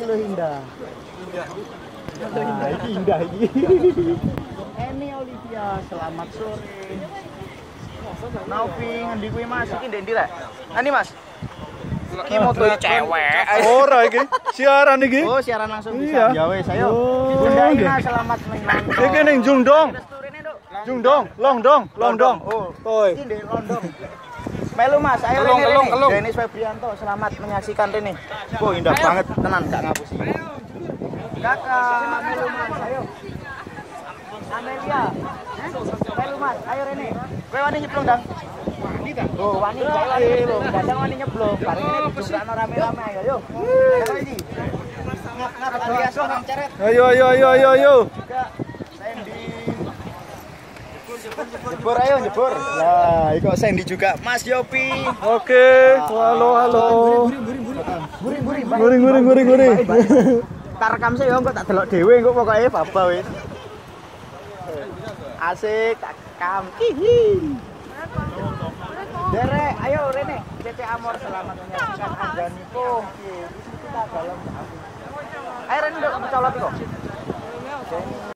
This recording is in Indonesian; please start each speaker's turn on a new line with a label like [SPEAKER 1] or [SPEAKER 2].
[SPEAKER 1] lo indah. Nah, ini indah ini. Eni Olivia, selamat sore. Novi, ngendi kuwi Mas? Iki ndek ndi rek? Ani Mas. Iki moto cewek.
[SPEAKER 2] Ora iki, siaran iki.
[SPEAKER 1] Oh, siaran langsung bisa. Ya wes, ayo. Bunda Ina selamat menonton.
[SPEAKER 2] Iki ning Jungdong. Jungdong, Longdong.
[SPEAKER 1] Oh,
[SPEAKER 2] Toy.
[SPEAKER 1] iki ndek Londong. Melu Mas, ayo
[SPEAKER 2] Kelung.
[SPEAKER 1] Denis Febrianto, selamat menyaksikan ini. Oh, indah banget, tenan gak ngapusi. Kakak, melu Mas, ayo. Amelia. Melu Mas, ayo Rene. Kowe wani nyeblong, Dang? Wani ta? Oh, wani lho. Kadang wani nyeblong. Bareng ini dudukno rame-rame ayo, yo. Ayo iki. Ngap-ngap alias orang ceret.
[SPEAKER 2] Ayo.
[SPEAKER 1] Sandy. Jebur ayo, jebur. Lah, iki kok Sandy juga. Mas Yopi.
[SPEAKER 2] Oke, halo. Guring.
[SPEAKER 1] Tak rekam sih yo, kok tak delok dhewe kok pokoke baba wis. Asik, tak rekam. Derek, ayo Rene, CC Amor selamat menyaksikan Anjaniko. Kita dalam. Ayo Rene, colot kok.